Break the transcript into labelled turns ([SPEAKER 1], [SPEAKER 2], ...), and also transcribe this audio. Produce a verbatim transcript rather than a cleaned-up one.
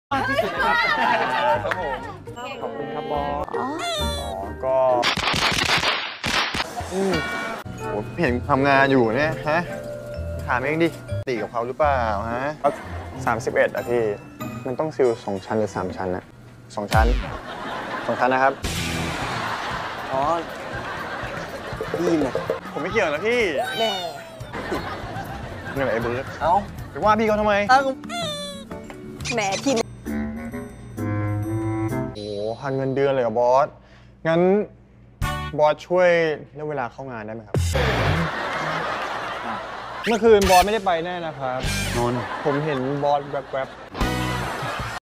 [SPEAKER 1] มากที่สุดนะครับครับผมขอบคุณครับบอสอ๋อก็อืมโหเห็นทำงานอยู่เนี่ยฮะถามเองดิตีกับเขาหรือเปล่าฮะสามสิบเอ็ดอะพี่มันต้องซิลสองชั้นหรือสามชั้นอะสองชั้นสองชั้นนะครับอ๋อพี่เนี่ยผมไม่เกี่ยวนะพี่แน่นี่แหละไอ้เบิร์ดเอ้าไปว่าพี่เขาทำไม
[SPEAKER 2] แหมทีม
[SPEAKER 1] โอ้พันเงินเดือนเลยเหรอบอสงั้นบอสช่วยเรื่องเวลาเข้างานได้ไหมครับเมื่อคืนบอสไม่ได้ไปแน่นะครับนนผมเห็นบอสแวบๆ